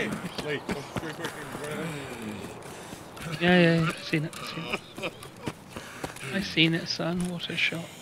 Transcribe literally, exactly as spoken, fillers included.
Wait, quick, quick, quick, Yeah, yeah, yeah. Seen it, seen it. I seen it, son. What a shot.